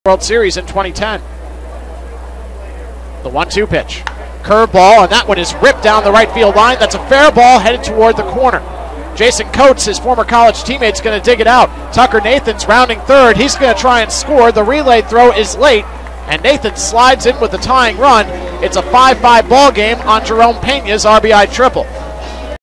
World Series in 2010. The 1-2 pitch. Curveball, and that one is ripped down the right field line. That's a fair ball headed toward the corner. Jason Coates, his former college teammate, is going to dig it out. Tucker Nathan's rounding third. He's going to try and score. The relay throw is late, and Nathan slides in with the tying run. It's a 5-5 ball game on Jerome Pena's RBI triple.